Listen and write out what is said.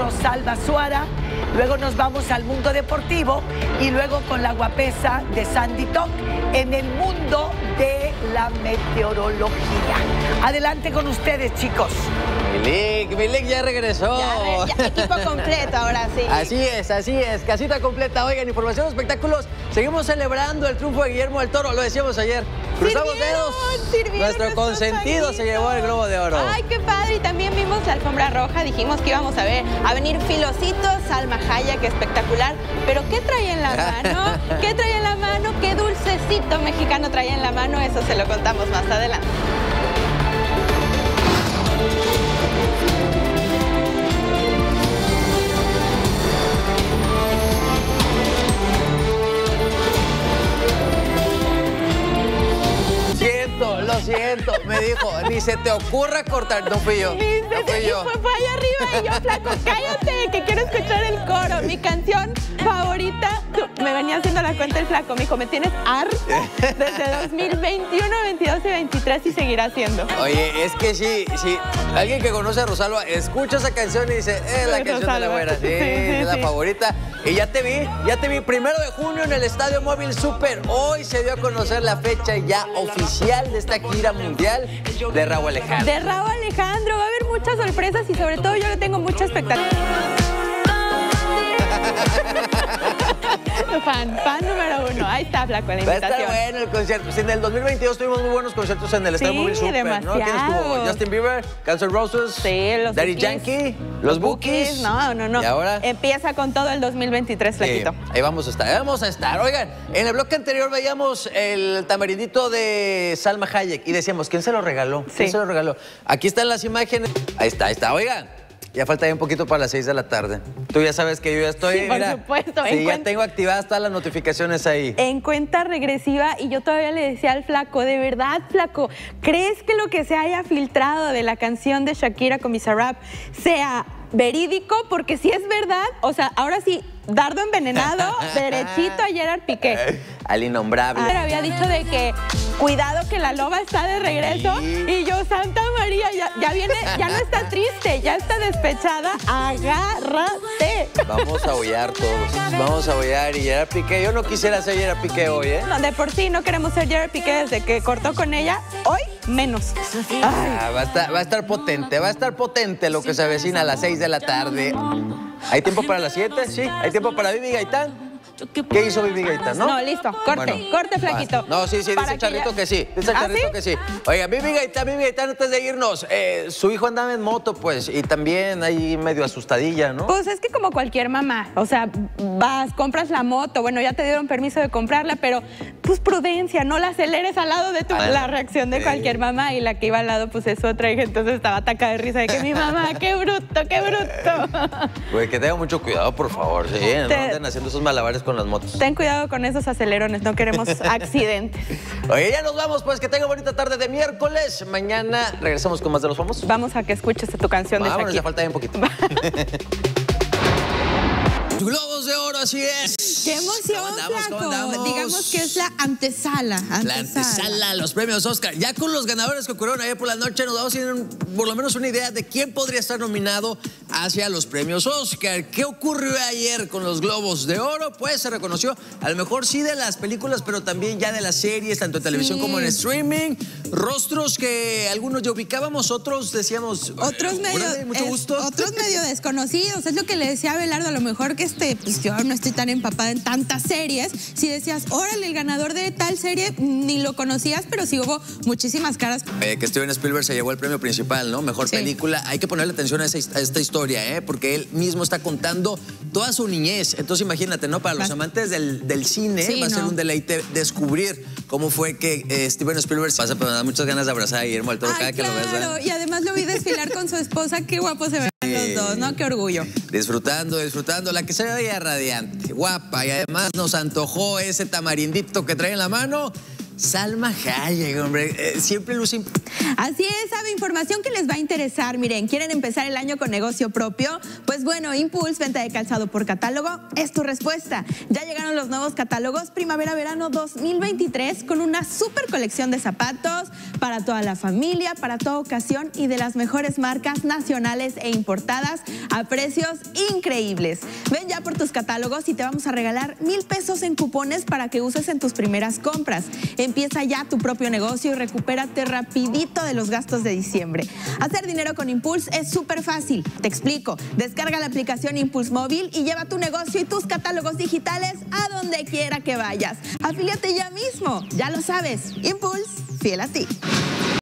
Rosalba Suara, luego nos vamos al mundo deportivo y luego con la guapesa de Sandy Talk en el mundo de la meteorología. Adelante con ustedes, chicos. Milik ya regresó. Ya, equipo completo, ahora sí. Así es, casita completa. Oigan, información de espectáculos. Seguimos celebrando el triunfo de Guillermo del Toro, lo decíamos ayer. Cruzamos dedos. Nuestro consentido se llevó el Globo de Oro. Ay, qué padre. Y también vimos la alfombra roja. Dijimos que íbamos a venir Filositos, Salma Hayek, que espectacular. Pero ¿qué trae en la mano? ¿Qué trae en la mano? ¿Qué dulcecito mexicano trae en la mano? Eso se lo contamos más adelante. Lo siento, me dijo, ni se te ocurra cortar. No fui yo. Fue allá arriba y yo, flaco, cállate, que quiero escuchar el coro. Mi canción favorita, me venía haciendo la cuenta el flaco, me dijo, me tienes harta desde 2021, 22 y 23 y seguirá haciendo. Oye, es que sí, alguien que conoce a Rosalba escucha esa canción y dice, es la canción de la güera, sí, es la favorita. Y ya te vi, 1 de junio en el Estadio Móvil Super. Hoy se dio a conocer la fecha ya oficial de esta gira mundial de Rauw Alejandro. De Rauw Alejandro, va a haber muchas sorpresas y sobre todo yo le tengo mucha expectativa. Fan número 1. Ahí está, flaco, la invitación. Va a estar bueno el concierto. Pues en el 2022 tuvimos muy buenos conciertos en el Estadio Móvil Super, demasiado. ¿no? ¿Quién estuvo? Justin Bieber, Guns N' Roses, los Daddy Yankee, los Bookies. No. ¿Y ahora? Empieza con todo el 2023, flaquito. Sí, ahí vamos a estar. Oigan, en el bloque anterior veíamos el tamarindito de Salma Hayek y decíamos, ¿quién se lo regaló? ¿Quién se lo regaló? Aquí están las imágenes. Ahí está. Oigan. Ya falta un poquito para las 6 de la tarde. Tú ya sabes que yo ya estoy, sí, por supuesto. Sí, ya tengo activadas todas las notificaciones ahí. En cuenta regresiva, y yo todavía le decía al flaco, de verdad, flaco, ¿crees que lo que se haya filtrado de la canción de Shakira con Bizarrap sea verídico? Porque si es verdad, o sea, ahora sí, dardo envenenado, derechito a Gerard Piqué. Al innombrable. Pero había dicho de que cuidado que la loba está de regreso. Sí. Y yo, Santa María, ya viene, ya no está triste, ya está despechada. Agárrate. Vamos a aullar todos. Vamos a aullar. Y Gerard Piqué, yo no quisiera ser Gerard Piqué hoy, ¿eh? No, de por sí no queremos ser Gerard Piqué desde que cortó con ella. Hoy, menos. Va a estar potente lo que se avecina a las 6 de la tarde. ¿Hay tiempo para las 7? Sí. ¿Hay tiempo para Vivi Gaitán? ¿Qué hizo Vivi Gaitán, no? No, listo. Corte, flaquito. No, sí, dice el Charrito que sí. Dice el Charrito que sí. Oiga, Vivi Gaitán, antes de irnos, su hijo andaba en moto, pues, y también ahí medio asustadilla, ¿no? Pues es que como cualquier mamá, o sea, vas, compras la moto, bueno, ya te dieron permiso de comprarla, pero pues prudencia, no la aceleres al lado de la reacción de cualquier mamá, y la que iba al lado, pues es otra, y entonces estaba atacada de risa de que mi mamá, qué bruto. Güey, que tenga mucho cuidado, por favor, sí, no anden haciendo esos malabares con las motos. Ten cuidado con esos acelerones, no queremos accidentes. Oye, ya nos vamos, pues que tenga bonita tarde de miércoles. Mañana regresamos con más de Los Famosos. Vamos a que escuches tu canción de Shakira. Ya falta bien poquito. Globos de Oro, así es. ¡Qué emoción, flaco! Digamos que es la antesala. La antesala a los premios Oscar. Ya con los ganadores que ocurrieron ayer por la noche, nos damos por lo menos una idea de quién podría estar nominado hacia los premios Oscar. ¿Qué ocurrió ayer con los Globos de Oro? Pues se reconoció, a lo mejor sí de las películas, pero también ya de las series, tanto en televisión como en streaming. Rostros que algunos ya ubicábamos, otros decíamos... Otros medio desconocidos. Es lo que le decía a Abelardo, a lo mejor que pues yo no estoy tan empapada en tantas series. Si decías, órale, el ganador de tal serie, ni lo conocías, pero sí hubo muchísimas caras. Que Steven Spielberg se llevó el premio principal, ¿no? Mejor película. Hay que ponerle atención a esta historia, ¿eh? Porque él mismo está contando toda su niñez. Entonces imagínate, ¿no? Para los amantes del cine va a ser un deleite descubrir cómo fue que Steven Spielberg pasa, pero me da muchas ganas de abrazar a Guillermo del Toro cada que lo ves. Claro, y además lo vi desfilar con su esposa. Qué guapo se ven los dos, ¿no? Qué orgullo. Disfrutando. La que se veía radiante, guapa, y además nos antojó ese tamarindito que trae en la mano. Salma Hayek, hombre, siempre luce... Así es, sabe, información que les va a interesar. Miren, ¿quieren empezar el año con negocio propio? Pues bueno, Impulse, venta de calzado por catálogo, es tu respuesta. Ya llegaron los nuevos catálogos Primavera-Verano 2023 con una super colección de zapatos para toda la familia, para toda ocasión y de las mejores marcas nacionales e importadas a precios increíbles. Ven ya por tus catálogos y te vamos a regalar 1,000 pesos en cupones para que uses en tus primeras compras. Empieza ya tu propio negocio y recupérate rapidito de los gastos de diciembre. Hacer dinero con Impulse es súper fácil. Te explico. Descarga la aplicación Impulse Móvil y lleva tu negocio y tus catálogos digitales a donde quiera que vayas. Afíliate ya mismo. Ya lo sabes. Impulse, fiel a ti.